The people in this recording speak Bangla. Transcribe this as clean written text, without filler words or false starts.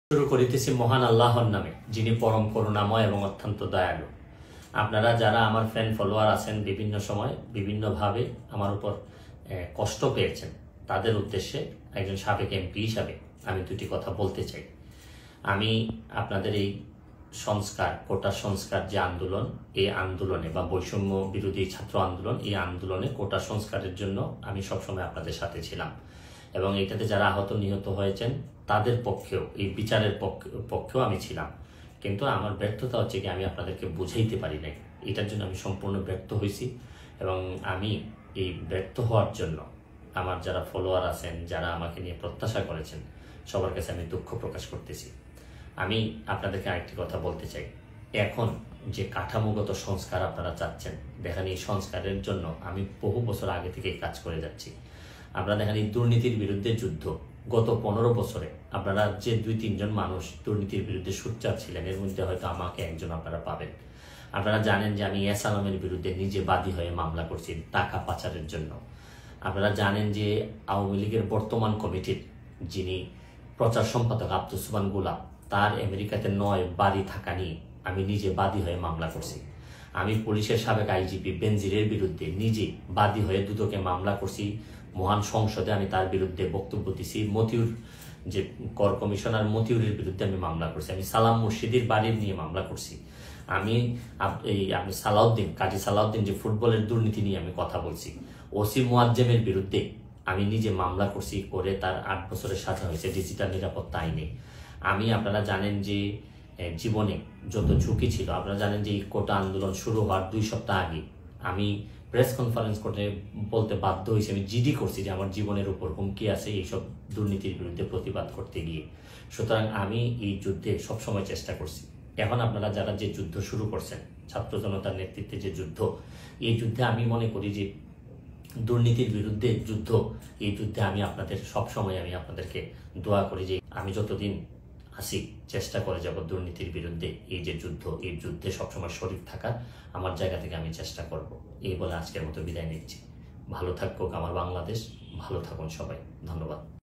শুরু করিতেছি মহান আল্লাহর নামে, যিনি পরম করুণাময় এবং অত্যন্ত দয়ালু। আপনারা যারা আমার ফ্যান ফলোয়ার আছেন, বিভিন্ন সময় বিভিন্নভাবে আমার উপর কষ্ট পেয়েছেন, তাদের উদ্দেশ্যে একজন সাবেক এমপি হিসাবে আমি দুটি কথা বলতে চাই। আমি আপনাদের এই সংস্কার, কোটা সংস্কার যে আন্দোলন, এই আন্দোলনে বা বৈষম্য বিরোধী ছাত্র আন্দোলন, এই আন্দোলনে কোটা সংস্কারের জন্য আমি সবসময় আপনাদের সাথে ছিলাম এবং এটাতে যারা আহত নিহত হয়েছেন তাদের পক্ষেও, এই বিচারের পক্ষেও আমি ছিলাম। কিন্তু আমার ব্যর্থতা হচ্ছে কি, আমি আপনাদেরকে বুঝাইতে পারি নাই। এটার জন্য আমি সম্পূর্ণ ব্যর্থ হয়েছি এবং আমি এই ব্যর্থ হওয়ার জন্য আমার যারা ফলোয়ার আছেন, যারা আমাকে নিয়ে প্রত্যাশা করেছেন, সবার কাছে আমি দুঃখ প্রকাশ করতেছি। আমি আপনাদেরকে আরেকটি কথা বলতে চাই। এখন যে কাঠামোগত সংস্কার আপনারা চাচ্ছেন, দেখেন এই সংস্কারের জন্য আমি বহু বছর আগে থেকে কাজ করে যাচ্ছি। আপনারা দেখেন এই দুর্নীতির বিরুদ্ধে যুদ্ধ গত 15 বছরে আপনারা যে 2-3 জন মানুষ দুর্নীতির বিরুদ্ধে সোচ্চার ছিলেন, এর মধ্যে হয়তো আমাকে একজন আপনারা পাবেন। আপনারা জানেন যে আমি এস আলমের বিরুদ্ধে নিজে বাদী হয়ে মামলা করছি টাকা পাচারের জন্য। আপনারা জানেন যে আওয়ামী লীগের বর্তমান কমিটির যিনি প্রচার সম্পাদক আব্দুস সুবহান গোলাপ, তার আমেরিকাতে 9 বাড়ি থাকা নিয়ে আমি নিজে বাদী হয়ে মামলা করছি। আমি পুলিশের সাবেক আইজিপি বেনজিরের বিরুদ্ধে নিজে বাদী হয়ে দুদকে মামলা করছি। মহান সংসদে আমি তার বিরুদ্ধে বক্তব্য দিছি। মতিউর যে কর কমিশনার মতিউরের বিরুদ্ধে আমি মামলা করছি। আমি সালাম মুর্শিদির বাড়ির নিয়ে মামলা করছি। আমি সালাউদ্দিন, কাজী সালাউদ্দিন যে ফুটবলের দুর্নীতি নিয়ে আমি কথা বলছি। ওসি মুয়াজ্জেমের বিরুদ্ধে আমি নিজে মামলা করছি, করে তার 8 বছরের সাজা হয়েছে ডিজিটাল নিরাপত্তা আইনে। আপনারা জানেন যে জীবনে যত ঝুঁকি ছিল, আপনারা জানেন যে এই কোটা আন্দোলন শুরু হওয়ার 2 সপ্তাহ আগে আমি প্রেস কনফারেন্স করে বলতে বাধ্য হয়েছি, আমি জিডি করছি যে আমার জীবনের উপর হুমকি আছে এইসব দুর্নীতির বিরুদ্ধে প্রতিবাদ করতে গিয়ে। সুতরাং আমি এই যুদ্ধে সবসময় চেষ্টা করছি। এখন আপনারা যারা যে যুদ্ধ শুরু করছেন, ছাত্র জনতার নেতৃত্বে যে যুদ্ধ, এই যুদ্ধে আমি মনে করি যে দুর্নীতির বিরুদ্ধে যুদ্ধ, এই যুদ্ধে আমি আপনাদের সবসময় আমি আপনাদেরকে দোয়া করি যে আমি যতদিন আসি চেষ্টা করে যাব দুর্নীতির বিরুদ্ধে এই যে যুদ্ধ, এই যুদ্ধে সবসময় শরীর থাকার আমার জায়গা থেকে আমি চেষ্টা করব। এই বলে আজকের মতো বিদায় নিচ্ছি। ভালো থাকুক আমার বাংলাদেশ, ভালো থাকুন সবাই। ধন্যবাদ।